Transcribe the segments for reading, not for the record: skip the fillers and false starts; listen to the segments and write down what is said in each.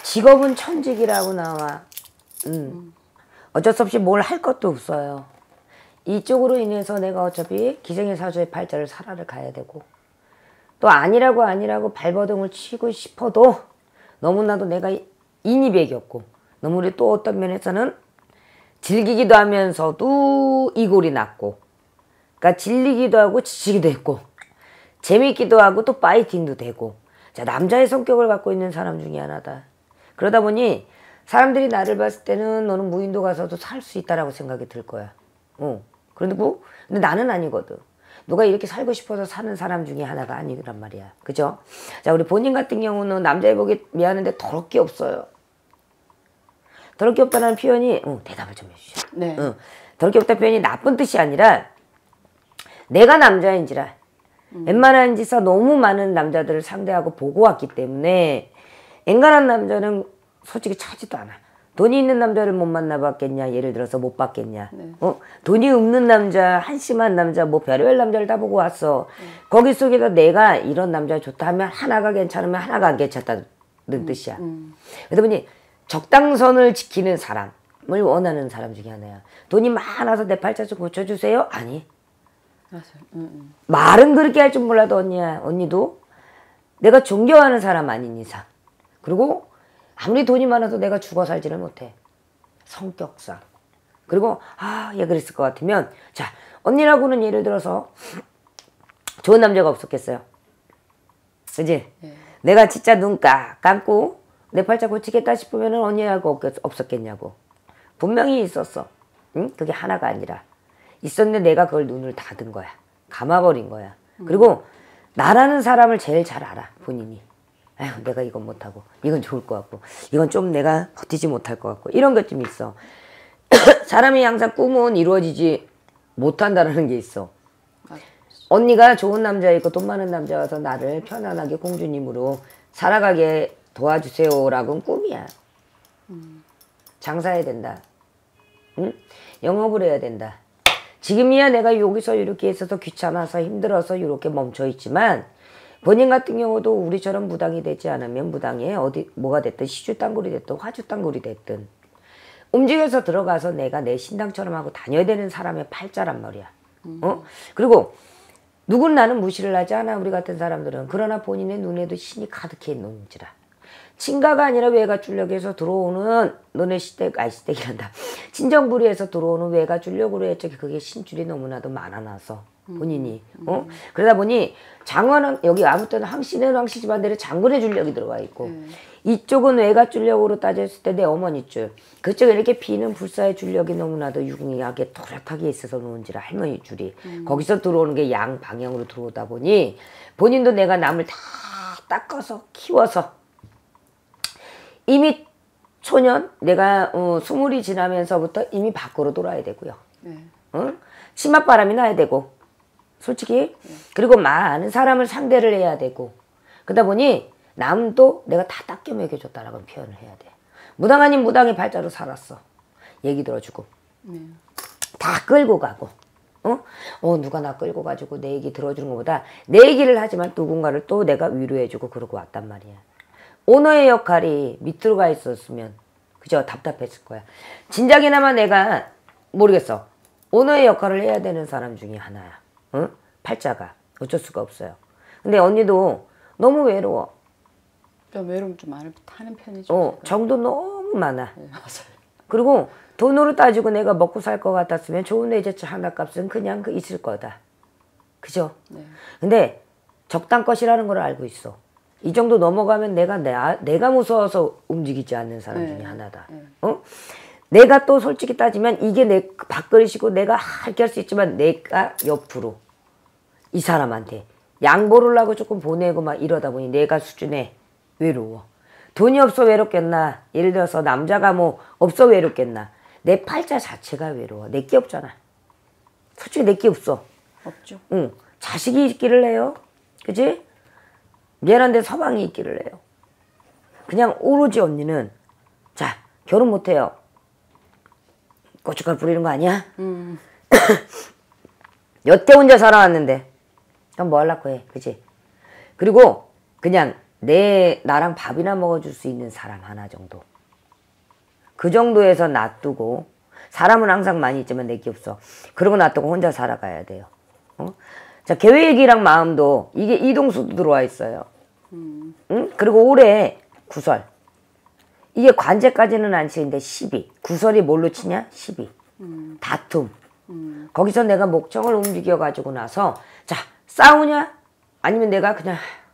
직업은 천직이라고 나와. 어쩔 수 없이 뭘 할 것도 없어요. 이쪽으로 인해서 내가 어차피 기생의 사주의 팔자를 살아를 가야 되고, 또 아니라고 발버둥을 치고 싶어도 너무나도 내가 인이 배겼고, 너무 또 어떤 면에서는 즐기기도 하면서도 이골이 났고, 그러니까 질리기도 하고 지치기도 했고, 재밌기도 하고 또 파이팅도 되고, 자, 남자의 성격을 갖고 있는 사람 중에 하나다. 그러다 보니 사람들이 나를 봤을 때는 너는 무인도 가서도 살 수 있다라고 생각이 들 거야. 그런데 근데 나는 아니거든. 누가 이렇게 살고 싶어서 사는 사람 중에 하나가 아니란 말이야. 그죠? 자, 우리 본인 같은 경우는 남자애 보기 미안한데 더럽게 없어요. 더럽게 없다는 표현이, 대답을 좀 해주셔. 네. 더럽게 없다는 표현이 나쁜 뜻이 아니라, 내가 남자인지라, 웬만한 짓서 너무 많은 남자들을 상대하고 보고 왔기 때문에, 앵간한 남자는 솔직히 차지도 않아. 돈이 있는 남자를 못 만나봤겠냐, 예를 들어서 못 봤겠냐. 네. 돈이 없는 남자, 한심한 남자, 뭐 별의별 남자를 다 보고 왔어. 거기 속에서 내가 이런 남자 좋다 하면 하나가 괜찮으면 하나가 안 괜찮다는 뜻이야. 그러다 보니 적당선을 지키는 사람을 원하는 사람 중에 하나야. 돈이 많아서 내 팔자 좀 고쳐주세요? 아니. 맞아요. 말은 그렇게 할 줄 몰라도 언니도 내가 존경하는 사람 아닌 이상, 그리고 아무리 돈이 많아도 내가 죽어 살지를 못해. 성격상. 그리고 얘 그랬을 것 같으면, 자, 언니라고는 예를 들어서 좋은 남자가 없었겠어요. 그지? 네. 내가 진짜 눈 감고 내 팔자 고치겠다 싶으면 언니라고 없었겠냐고. 분명히 있었어. 응? 그게 하나가 아니라 있었는데 내가 그걸 눈을 닫은 거야. 감아버린 거야. 그리고 나라는 사람을 제일 잘 알아, 본인이. 에휴, 내가 이건 못하고, 이건 좋을 것 같고, 이건 좀 내가 버티지 못할 것 같고, 이런 것 좀 있어. 사람이 항상 꿈은 이루어지지 못한다는 게 있어. 언니가 좋은 남자이고 돈 많은 남자여서 나를 편안하게 공주님으로 살아가게 도와주세요라고는 꿈이야. 장사해야 된다. 응? 영업을 해야 된다. 지금이야 내가 여기서 이렇게 있어서 귀찮아서 힘들어서 이렇게 멈춰있지만, 본인 같은 경우도 우리처럼 무당이 되지 않으면 무당에 뭐가 됐든 시주 땅굴이 됐든 화주 땅굴이 됐든 움직여서 들어가서 내가 내 신당처럼 하고 다녀야 되는 사람의 팔자란 말이야. 그리고 누군 나는 무시를 하지 않아, 우리 같은 사람들은. 그러나 본인의 눈에도 신이 가득해 있는지라. 친가가 아니라 외가 줄력에서 들어오는 너네 시댁이란다. 친정부리에서 들어오는 외가 줄력으로 했죠. 그게 신줄이 너무나도 많아놔서 본인이. 그러다 보니 장원은 여기 아무튼 황씨는 황씨 집안대로 장군의 줄력이 들어가 있고, 이쪽은 외가 줄력으로 따졌을 때 내 어머니 줄, 그쪽에 이렇게 비는 불사의 줄력이 너무나도 유기하게 토렷하게 있어서 놓은지라 할머니 줄이 거기서 들어오는 게 양 방향으로 들어오다 보니 본인도 내가 남을 다 닦아서 키워서 이미 초년 내가 스물이 지나면서부터 이미 밖으로 돌아야 되고요. 치맛바람이 나야 되고, 솔직히. 그리고 많은 사람을 상대를 해야 되고, 그러다 보니 남도 내가 다 닦여 먹여줬다라고 표현을 해야 돼. 무당 아닌 무당의 팔자로 살았어. 얘기 들어주고 다 끌고 가고, 누가 나 끌고 가지고 내 얘기 들어주는 것보다 내 얘기를 하지만 누군가를 또 내가 위로해주고 그러고 왔단 말이야. 오너의 역할이 밑으로 가 있었으면 그죠? 답답했을 거야. 진작에나마 내가 모르겠어. 오너의 역할을 해야 되는 사람 중에 하나야. 팔자가 어쩔 수가 없어요. 근데 언니도 너무 외로워. 좀 외로움 좀 많이 타는 편이죠. 정도 너무 많아. 네, 맞아요. 그리고 돈으로 따지고 내가 먹고 살 것 같았으면 좋은 외제차 하나 값은 그냥 있을 거다. 그죠? 네. 근데 적당것이라는 걸 알고 있어. 이 정도 넘어가면 내가 무서워서 움직이지 않는 사람 중에 하나다. 내가 또 솔직히 따지면 이게 내 밥그릇이고 내가 할게 할 수 있지만 내가 옆으로 이 사람한테 양보를 하고 조금 보내고 막 이러다 보니 내가 수준에 외로워. 돈이 없어 외롭겠나? 예를 들어서 남자가 뭐 없어 외롭겠나? 내 팔자 자체가 외로워. 내게 없잖아. 솔직히 내게 없어. 없죠. 응. 자식이 있기를 해요. 그치? 미안한데 서방이 있기를 해요. 그냥 오로지 언니는 자, 결혼 못해요. 고춧가루 뿌리는 거 아니야? 여태 혼자 살아왔는데 그럼 뭐 하려고 해. 그치? 그리고 그냥 나랑 밥이나 먹어줄 수 있는 사람 하나 정도. 그 정도에서 놔두고, 사람은 항상 많이 있지만 내게 없어. 그러고 놔두고 혼자 살아가야 돼요. 자, 계획이랑 마음도 이게 이동수도 들어와 있어요. 응? 그리고 올해 구설. 이게 관제까지는 안 치는데 12. 구설이 뭘로 치냐? 12. 다툼. 거기서 내가 목청을 움직여가지고 나서 자, 싸우냐? 아니면 내가 그냥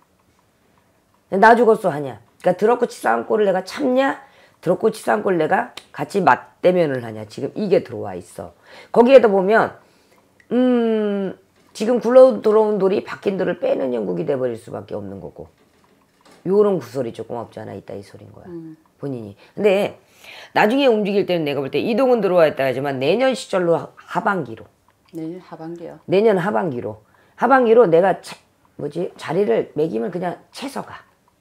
나 죽었어 하냐? 그러니까 드럽고 치사한 꼴을 내가 참냐? 드럽고 치사한 꼴을 내가 같이 맞대면을 하냐? 지금 이게 들어와 있어. 거기에도 보면 지금 굴러 들어온 돌이 박힌 돌을 빼는 형국이 돼버릴 수밖에 없는 거고, 요런 구설이 조금 없지 않아 있다 이 소린 거야. 본인이. 근데 나중에 움직일 때는 내가 볼 때 이동은 들어와 있다 하지만 내년 시절로 하반기로. 내년 하반기요? 내년 하반기로. 하반기로 내가 자리를 매김을 그냥 채서 가.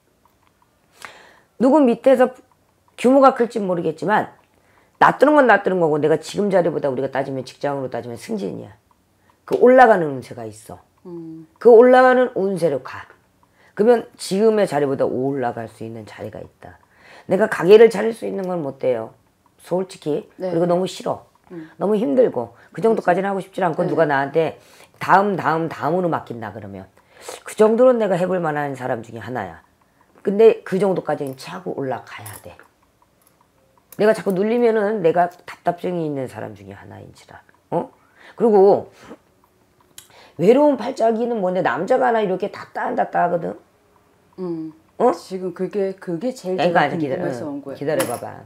누구 밑에서 규모가 클지 모르겠지만 놔두는 건 놔두는 거고, 내가 지금 자리보다 우리가 따지면 직장으로 따지면 승진이야. 그 올라가는 운세가 있어. 그 올라가는 운세로 가. 그러면 지금의 자리보다 올라갈 수 있는 자리가 있다. 내가 가게를 차릴 수 있는 건 못 돼요. 솔직히. 네. 그리고 너무 싫어. 너무 힘들고 그 정도까지는 하고 싶지 않고, 네. 누가 나한테 다음으로 맡긴다 그러면 그 정도는 내가 해볼 만한 사람 중에 하나야. 근데 그 정도까지는 차고 올라가야 돼. 내가 자꾸 눌리면은 내가 답답증이 있는 사람 중에 하나인지라. 그리고 외로운 팔자기는 뭔데, 남자가 하나 이렇게 닿다 하거든. 지금 그게 제일 그러니까 궁금해서 온 거예요. 기다려봐봐.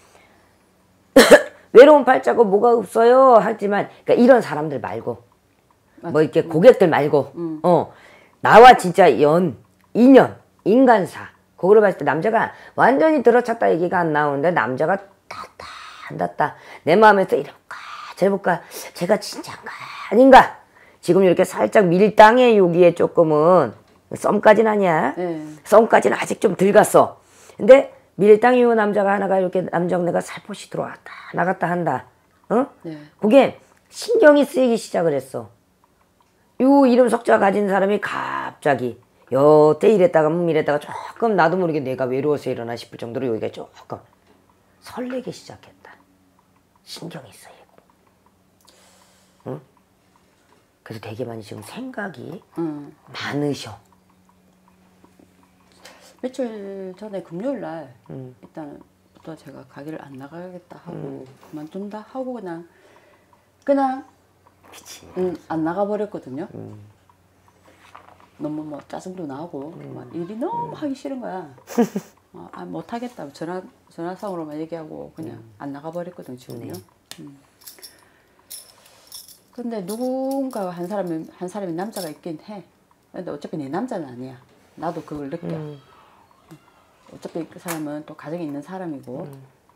외로운 팔자고 뭐가 없어요 하지만, 그러니까 이런 사람들 말고, 뭐 이렇게 고객들 말고, 나와 진짜 인연, 인간사, 그거를 봤을 때 남자가 완전히 들어찼다 얘기가 안 나오는데, 남자가 닿다 안 닿다 내 마음에서 이럴까 저럴까, 제가 진짜인가 아닌가, 지금 이렇게 살짝 밀당해. 여기에 조금은 썸까지는 아니야. 네. 썸까지는 아직 좀 덜 갔어. 근데 밀당 이후 남자가 하나가 이렇게 남정네가 살포시 들어왔다 나갔다 한다. 네. 그게 신경이 쓰이기 시작을 했어. 요 이름 석자 가진 사람이 갑자기 여태 이랬다가 이랬다가 조금 나도 모르게 내가 외로워서 일어나 싶을 정도로 여기가 조금 설레기 시작했다. 신경이 쓰이고. 응? 그래서 되게 많이 지금 생각이 많으셔. 며칠 전에 금요일 날 일단부터 제가 가게를 안 나가겠다 하고 그만둔다 하고 그냥 안 나가버렸거든요. 너무 뭐 짜증도 나고 막 일이 너무 하기 싫은 거야. 못하겠다. 전화상으로만 얘기하고 그냥 안 나가버렸거든요. 지금요. 근데 누군가 한 사람이 남자가 있긴 해. 근데 어차피 내 남자는 아니야. 나도 그걸 느껴. 어차피 그 사람은 또 가정이 있는 사람이고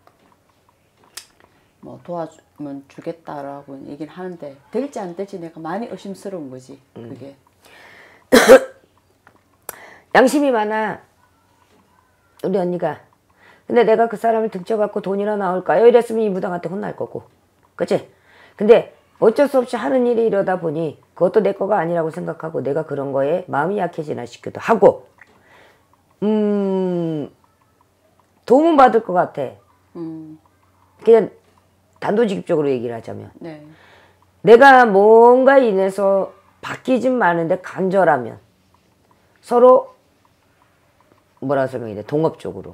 뭐 도와주면 주겠다라고 얘기를 하는데 될지 안 될지 내가 많이 의심스러운 거지. 그게. 양심이 많아 우리 언니가. 근데 내가 그 사람을 등쳐갖고 돈이나 나올까요? 이랬으면 이 무당한테 혼날 거고, 그치? 근데 어쩔 수 없이 하는 일이 이러다 보니 그것도 내 거가 아니라고 생각하고 내가 그런 거에 마음이 약해지나 싶기도 하고, 도움은 받을 것 같아. 그냥 단도직입적으로 얘기를 하자면. 네. 내가 뭔가 인해서 바뀌진 마는데 간절하면 서로 뭐라 설명해야 돼? 동업적으로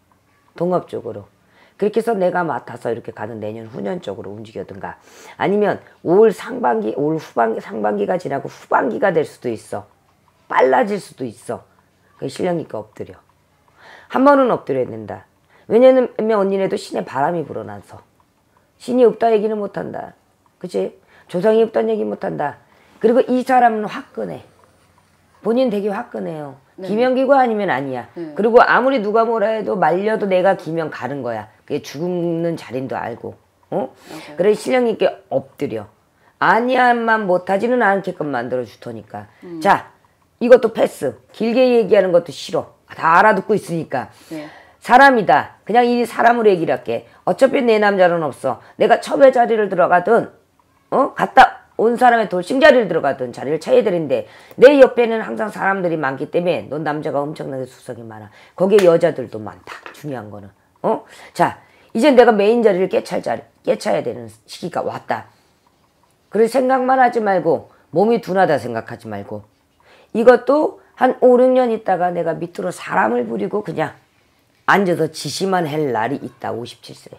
그렇게 해서 내가 맡아서 이렇게 가는 내년 후년 쪽으로 움직여든가, 아니면 올 상반기가 지나고 후반기가 될 수도 있어. 빨라질 수도 있어. 그 실력이니까 엎드려. 한 번은 엎드려야 된다. 왜냐면 언니네도 신의 바람이 불어나서 신이 없다 얘기는 못한다. 그치? 조상이 없다는 얘기 못한다. 그리고 이 사람은 화끈해. 본인 되게 화끈해요. 네. 기명기고 아니면 아니야. 네. 그리고 아무리 누가 뭐라 해도 말려도 내가 기명 가는 거야. 그게 죽는 자린도 알고. 그래 실력 있게 엎드려. 아니야만 못하지는 않게끔 만들어 줄 테니까. 자, 이것도 패스. 길게 얘기하는 것도 싫어. 다 알아듣고 있으니까. 네. 사람이다. 그냥 이 사람으로 얘기를 할게. 어차피 내 남자는 없어. 내가 첩의 자리를 들어가든 갔다 온 사람의 돌싱자리를 들어가든 자리를 차야 되는데 내 옆에는 항상 사람들이 많기 때문에 넌 남자가 엄청나게 수석이 많아. 거기에 여자들도 많다. 중요한 거는. 자, 이제 내가 메인 자리를 깨차야 되는 시기가 왔다. 그래서 생각만 하지 말고 몸이 둔하다 생각하지 말고 이것도 한 5, 6년 있다가 내가 밑으로 사람을 부리고 그냥 앉아서 지시만 할 날이 있다. 57세.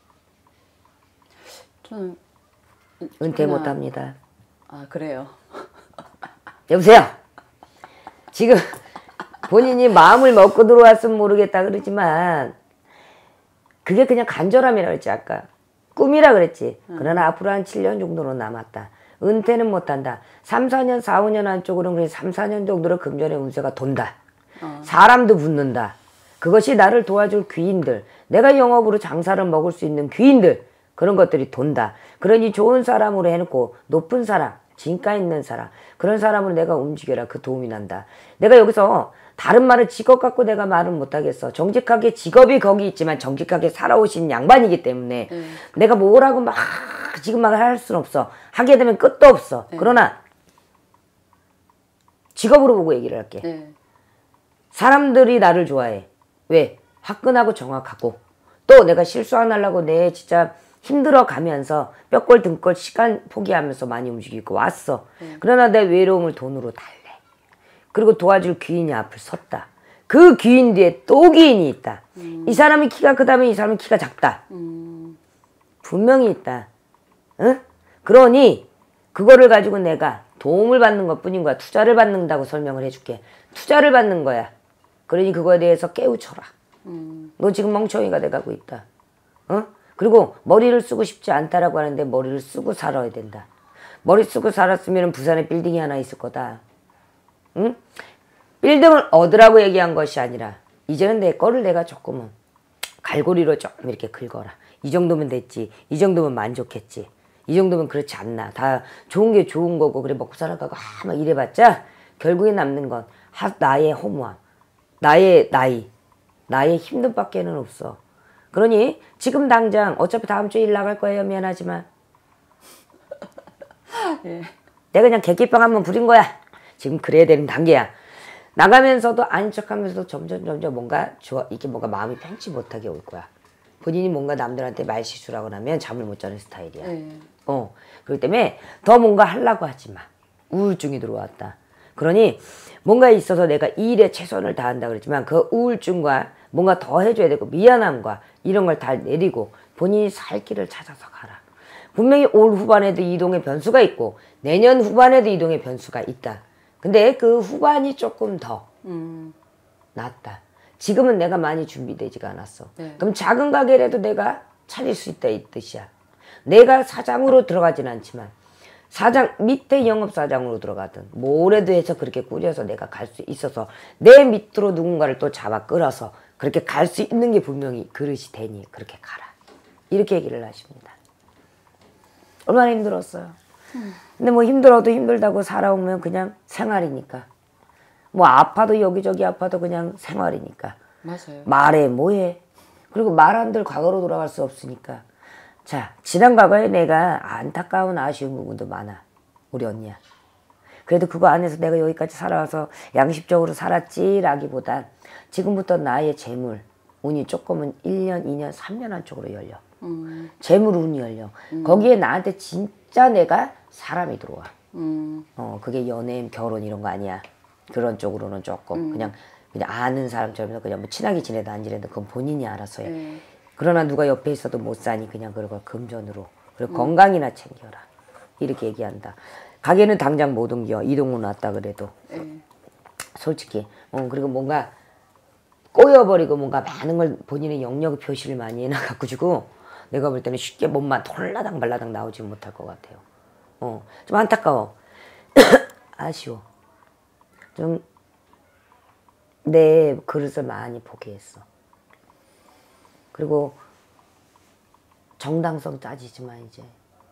저는 은퇴 못합니다. 아 그래요? 여보세요. 지금 본인이 마음을 먹고 들어왔으면 모르겠다 그러지만 그게 그냥 간절함이라 그랬지 아까. 꿈이라 그랬지. 그러나 앞으로 한 7년 정도는 남았다. 은퇴는 못한다. 3, 4년, 4, 5년 안쪽으로는 그냥 3, 4년 정도로 금전의 운세가 돈다. 사람도 붙는다. 그것이 나를 도와줄 귀인들, 내가 영업으로 장사를 먹을 수 있는 귀인들, 그런 것들이 돈다. 그러니 좋은 사람으로 해놓고 높은 사람, 진가 있는 사람, 그런 사람으로 내가 움직여라. 그 도움이 난다. 내가 여기서 다른 말을 직업 갖고 내가 말은 못하겠어. 정직하게 직업이 거기 있지만 정직하게 살아오신 양반이기 때문에 내가 뭐라고 막 지금 막 할 수는 없어. 하게 되면 끝도 없어. 그러나 직업으로 보고 얘기를 할게. 사람들이 나를 좋아해. 왜? 화끈하고 정확하고 또 내가 실수 안 하려고 내 진짜 힘들어 가면서 뼈골 등골 시간 포기하면서 많이 움직이고 왔어. 그러나 내 외로움을 돈으로 달래. 그리고 도와줄 귀인이 앞을 섰다. 그 귀인 뒤에 또 귀인이 있다. 이 사람이 키가 크다면 이 사람은 키가 작다. 분명히 있다. 응? 그러니 그거를 가지고 내가 도움을 받는 것뿐인 거야. 투자를 받는다고 설명을 해줄게. 투자를 받는 거야. 그러니 그거에 대해서 깨우쳐라. 너 지금 멍청이가 돼가고 있다. 그리고 머리를 쓰고 싶지 않다라고 하는데 머리를 쓰고 살아야 된다. 머리 쓰고 살았으면 부산에 빌딩이 하나 있을 거다. 응? 빌딩을 얻으라고 얘기한 것이 아니라 이제는 내 거를 내가 조금은 갈고리로 조금 이렇게 긁어라. 이 정도면 됐지. 이 정도면 만족했지. 이 정도면 그렇지 않나. 다 좋은 게 좋은 거고 그래 먹고 살아가고 막 이래봤자 결국에 남는 건 나의 허무함, 나의 나이, 나의 힘든 밖에는 없어. 그러니 지금 당장 어차피 다음 주에 일 나갈 거예요. 미안하지만 예. 내가 그냥 개기병 한번 부린 거야. 지금 그래야 되는 단계야. 나가면서도 아닌 척하면서도 점점 뭔가 이게 뭔가 마음이 편치 못하게 올 거야. 본인이 뭔가 남들한테 말 실수라고 하면 잠을 못 자는 스타일이야. 그렇기 때문에 더 뭔가 하려고 하지 마. 우울증이 들어왔다. 그러니 뭔가 있어서 내가 이 일에 최선을 다한다 그랬지만 그 우울증과 뭔가 더 해줘야 되고 미안함과 이런 걸 다 내리고 본인이 살 길을 찾아서 가라. 분명히 올 후반에도 이동의 변수가 있고 내년 후반에도 이동의 변수가 있다. 근데 그 후반이 조금 더 낫다. 지금은 내가 많이 준비되지가 않았어. 그럼 작은 가게라도 내가 차릴 수 있다 이 뜻이야. 내가 사장으로 들어가진 않지만 사장 밑에 영업사장으로 들어가든 뭐라도 해서 그렇게 꾸려서 내가 갈 수 있어서 내 밑으로 누군가를 또 잡아 끌어서 그렇게 갈 수 있는 게 분명히 그릇이 되니 그렇게 가라. 이렇게 얘기를 하십니다. 얼마나 힘들었어요. 근데 뭐 힘들어도 힘들다고 살아오면 그냥 생활이니까. 뭐 아파도 여기저기 아파도 그냥 생활이니까. 맞아요. 말해 뭐해. 그리고 말 한들 과거로 돌아갈 수 없으니까. 자, 지난 과거에 내가 안타까운 아쉬운 부분도 많아. 우리 언니야. 그래도 그거 안에서 내가 여기까지 살아와서 양심적으로 살았지라기보단 지금부터 나의 재물, 운이 조금은 1년, 2년, 3년 한쪽으로 열려. 재물 운이 열려. 거기에 나한테 진짜 내가 사람이 들어와. 그게 연애, 결혼 이런 거 아니야. 그런 쪽으로는 조금 그냥 아는 사람처럼 그냥 뭐 친하게 지내도 안 지내도 그건 본인이 알아서 해. 그러나 누가 옆에 있어도 못 사니 그냥 그걸 금전으로. 그리고 건강이나 챙겨라. 이렇게 얘기한다. 가게는 당장 못 옮겨. 이동은 왔다 그래도. 솔직히. 그리고 뭔가 꼬여버리고 뭔가 많은 걸 본인의 영역 표시를 많이 해놔가지고 내가 볼 때는 쉽게 몸만 톨라당 발라당 나오지 못할 것 같아요. 좀 안타까워. 아쉬워. 좀 내 그릇을 많이 포기했어. 그리고 정당성 따지지 마 이제.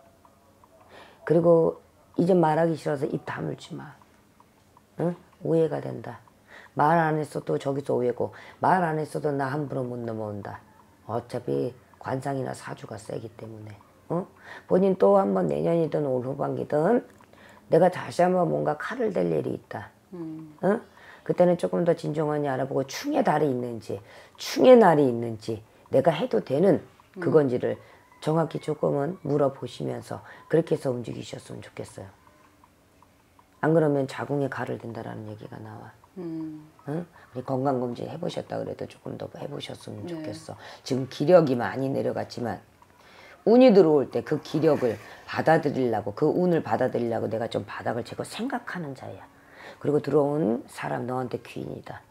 그리고 이제 말하기 싫어서 입 다물지 마. 응? 오해가 된다. 말 안 했어도 저기서 오해고 말 안 했어도 나 함부로 못 넘어온다. 어차피 관상이나 사주가 세기 때문에 본인 또 한번 내년이든 올 후반기든 내가 다시 한번 뭔가 칼을 댈 일이 있다. 그때는 조금 더 진중하게 알아보고 충의 달이 있는지 충의 날이 있는지 내가 해도 되는 그건지를 정확히 조금은 물어보시면서 그렇게 해서 움직이셨으면 좋겠어요. 안 그러면 자궁에 칼을 댄다라는 얘기가 나와. 응? 우리 건강검진 해보셨다 그래도 조금 더 해보셨으면 좋겠어. 지금 기력이 많이 내려갔지만 운이 들어올 때 그 기력을 받아들이려고 그 운을 받아들이려고 내가 좀 바닥을 재고 생각하는 자야. 그리고 들어온 사람 너한테 귀인이다.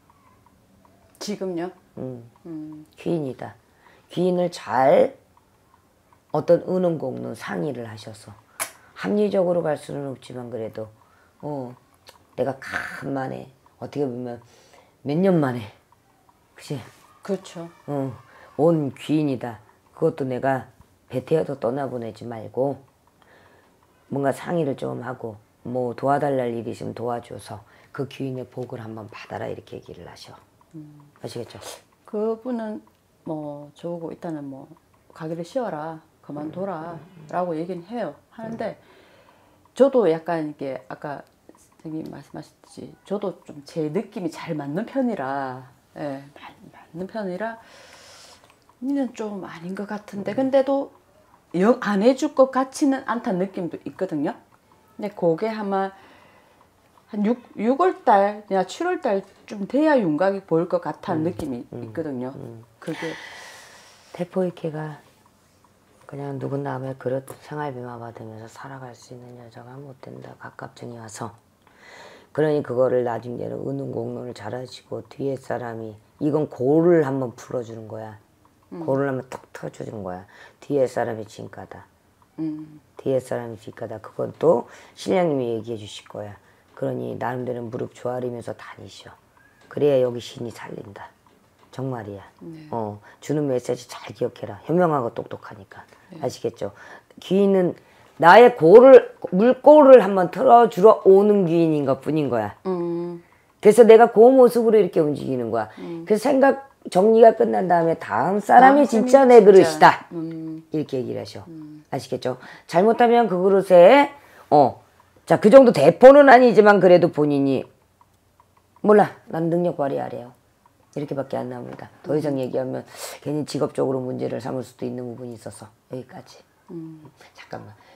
지금요? 귀인이다. 귀인을 잘 어떤 은은공론 상의를 하셔서 합리적으로 갈 수는 없지만 그래도 내가 간만에 어떻게 보면 몇 년 만에 그치? 그렇죠. 온 귀인이다. 그것도 내가 배태어도 떠나보내지 말고 뭔가 상의를 좀 하고 뭐 도와달랄 일이 있으면 도와줘서 그 귀인의 복을 한번 받아라 이렇게 얘기를 하셔. 아시겠죠? 그분은 뭐 저보고 일단은 뭐 가기를 쉬어라 그만둬라 라고 얘기는 해요. 하는데 저도 약간 이게 아까 선생님 말씀하셨듯이 저도 좀 제 느낌이 잘 맞는 편이라 맞는 편이라 이는 좀 아닌 것 같은데 근데도 영 안 해줄 것 같지는 않다는 느낌도 있거든요. 근데 그게 아마 한 6월 달이나 7월 달쯤 돼야 윤곽이 보일 것 같다는 느낌이 있거든요. 그게 태포이케가 그냥 누군 남의 그릇 생활비만 받으면서 살아갈 수 있는 여자가 못 된다. 갑갑증이 와서. 그러니 그거를 나중에는 은은공론을 잘하시고 뒤에 사람이 이건 고를 한번 풀어주는 거야. 고를 한번 툭 터주는 거야. 뒤에 사람이 진가다. 뒤에 사람이 진가다. 그건 또 신령님이 얘기해 주실 거야. 그러니 나름대로 무릎 조아리면서 다니셔. 그래야 여기 신이 살린다. 정말이야. 주는 메시지 잘 기억해라. 현명하고 똑똑하니까. 아시겠죠? 귀인은 나의 물꼬를 한번 틀어주러 오는 귀인인 것 뿐인 거야. 그래서 내가 그 모습으로 이렇게 움직이는 거야. 그래서 생각 정리가 끝난 다음에 다음 사람이 진짜 내 그릇이다. 이렇게 얘기를 하셔. 아시겠죠? 잘못하면 그 그릇에 자, 그 정도 대포는 아니지만 그래도 본인이 몰라. 난 능력 발휘하래요. 이렇게밖에 안 나옵니다. 더 이상 얘기하면 괜히 직업적으로 문제를 삼을 수도 있는 부분이 있어서 여기까지. 잠깐만.